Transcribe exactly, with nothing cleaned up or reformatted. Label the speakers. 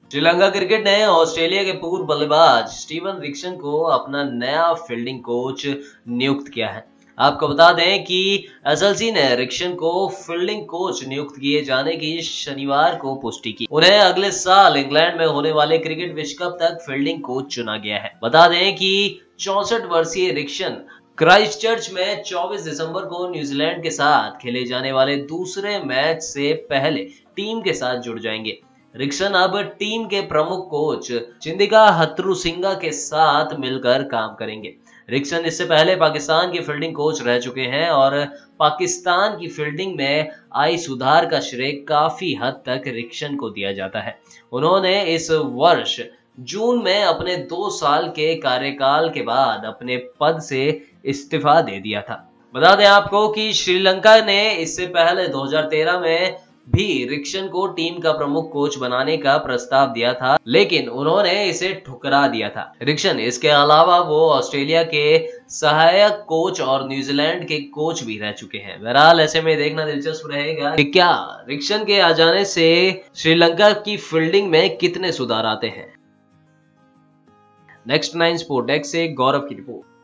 Speaker 1: Sri Lanka cricket ने Australia के पूर्व बल्लेबाज स्टीवन रिक्सन को अपना नया फील्डिंग कोच नियुक्त किया है। आपको बता दें कि एसएलसी ने रिक्सन को फील्डिंग कोच नियुक्त किए जाने की शनिवार को पुष्टि की। उन्हें अगले साल इंग्लैंड में होने वाले क्रिकेट विश्व कप तक फील्डिंग कोच चुना गया है। बता दें कि चौसठ वर्षीय रिक्सन क्राइस्टचर्च में चौबीस दिसंबर को न्यूजीलैंड के साथ खेले जाने वाले दूसरे मैच से पहले टीम के साथ जुड़ जाएंगे। रिक्सन अब टीम के प्रमुख कोच चिंदिका हथरुसिंगा के साथ मिलकर काम करेंगे। रिक्सन इससे पहले पाकिस्तान के फील्डिंग कोच रह चुके हैं और पाकिस्तान की फील्डिंग में आई सुधार का श्रेय काफी हद तक रिक्सन को दिया जाता है। उन्होंने इस वर्ष जून में अपने दो साल के कार्यकाल के बाद अपने पद से इस्तीफा दे दिया था। बता दें आपको कि श्रीलंका ने इससे पहले दो हज़ार तेरह में भी रिक्सन को टीम का प्रमुख कोच बनाने का प्रस्ताव दिया था, लेकिन उन्होंने इसे ठुकरा दिया था। रिक्सन इसके अलावा वो ऑस्ट्रेलिया के सहायक कोच और न्यूजीलैंड के कोच भी रह चुके हैं। बहरहाल ऐसे में देखना दिलचस्प रहेगा कि क्या रिक्सन के आ जाने से श्रीलंका की फील्डिंग में कितने सुधार आते हैं। नेक्स्ट नाइन स्पोर्ट डेस्क से गौरव की रिपोर्ट।